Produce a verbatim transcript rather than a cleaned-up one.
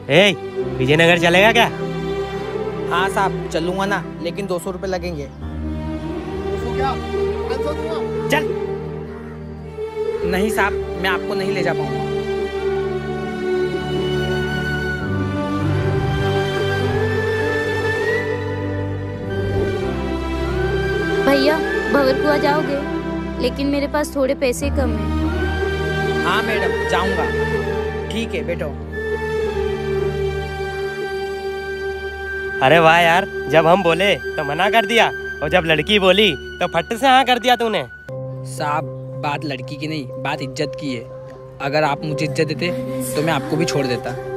ए, विजयनगर चलेगा क्या? हाँ साहब चलूंगा ना, लेकिन दो सौ रुपये लगेंगे। चल। नहीं साहब, मैं आपको नहीं ले जा पाऊंगा। भैया भंवरकुआ जाओगे? लेकिन मेरे पास थोड़े पैसे कम हैं। हाँ मैडम जाऊंगा। ठीक है बैठो। अरे वाह यार, जब हम बोले तो मना कर दिया, और जब लड़की बोली तो फट से हाँ कर दिया तूने। साहब बात लड़की की नहीं, बात इज्जत की है। अगर आप मुझे इज्जत देते तो मैं आपको भी छोड़ देता।